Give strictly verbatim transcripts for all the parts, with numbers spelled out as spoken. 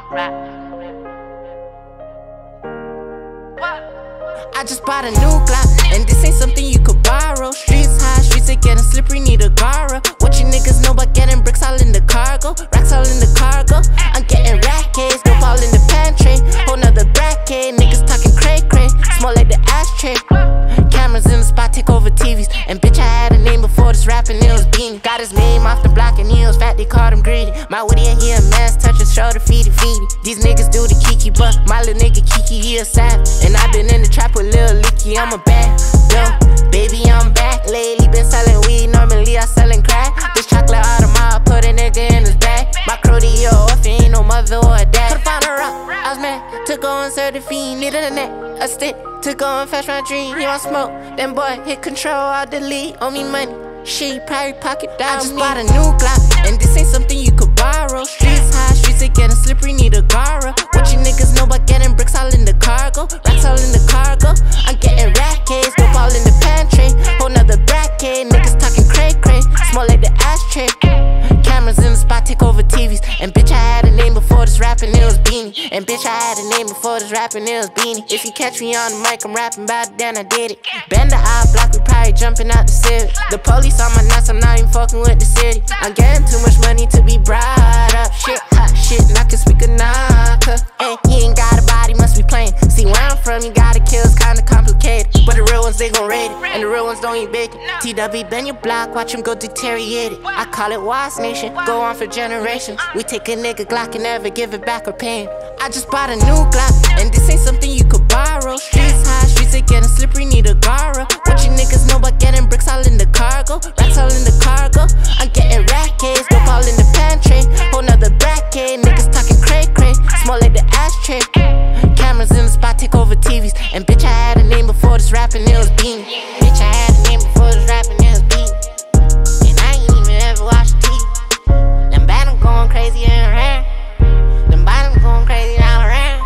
I just bought a new Glock, and this ain't something you could borrow. Streets high, streets are getting slippery, need a Gara. What you niggas know about getting bricks all in the cargo? Racks all in the cargo. I'm getting rackets, dope all in the pantry. Whole nother bracket, niggas talking cray cray. Small like the ashtray. Cameras in the spot, take over T Vs. And bitch, I had a name before this rapping, it was Beanie. Got his name off the block and he was fat, they called him Greedy. My Woody and he a mess, touch his shoulder, feed it, feed it. These niggas do the kiki, but my little nigga Kiki, he a savage. And I been in the trap with Lil Leaky, I'm a bad yo. Baby, I'm back. Lately been selling weed, normally I sellin' crack. This chocolate Audemars, put a nigga in his bag. My crew to your orphan, ain't no mother or a dad. Could've found a rock, I was mad to go and serve the fiend. Needed a net, a stick to go and fetch my dream. He want smoke, then boy hit control, I'll delete. Owe me money, shit, probably pocket down. I just me. bought a new Glock, and this ain't something you could borrow. Streets high, streets are getting slippery, need a Gara. What you niggas know about getting bricks all in the cargo? Racks all in the cargo. I'm getting rackets, dope all in the pantry. Whole nother bracket, niggas talking cray cray. Small like the ashtray. Cameras in the spot, take over T Vs. And bitch, I had a name before this rapping, it was Beanie. And bitch, I had a name before this rapping, it was Beanie. If you catch me on the mic, I'm rapping about it, then I did it. Bend the eye block, we probably jumping out the city. The police on my nuts, I'm not even fucking with the city. I'm getting too much money to be brought up. Shit, hot shit, and I can speak a knocker. Hey, he ain't got a body, must be playing. See where I'm from, you gotta kill, it's kinda complicated. But the real ones, they gon' rate it, and the real ones don't eat bacon. T W bend your block, watch him go deteriorate it. I call it Wasp Nation, go on for generations. We take a nigga Glock and never give it back or pay him. I just bought a new Glock, and this ain't something you could borrow. Streets high, streets are getting slippery, need a Gara. What you niggas know about getting bricks all in the cargo? Racks all in the cargo. I'm getting rackets, dope all in the pantry. Whole nother bracket, niggas talking cray cray. Small like the ashtray. Cameras in the spot, take over T Vs. And bitch, I had a name before this rapping, it was Beanie. Bitch, I had a name before this rapping, it was Beanie. And I ain't even ever watched T V. Them bottoms going crazy and around. Them bottoms going crazy all around.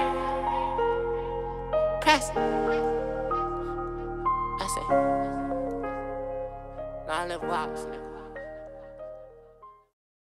Press. I say, I live walks, nigga.